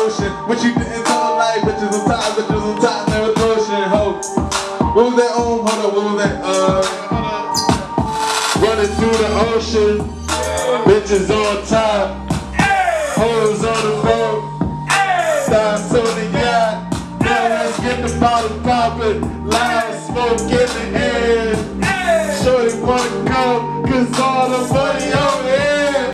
ocean. What you didn't tell life, bitches on top, never ocean, ho. What was that on? Hold up, what was that? Running through the ocean, bitches on top, hoes on the boat, stars on the yacht. Now let's get the bottle poppin', loud smoke in the air. Shorty wanna come, cause all the money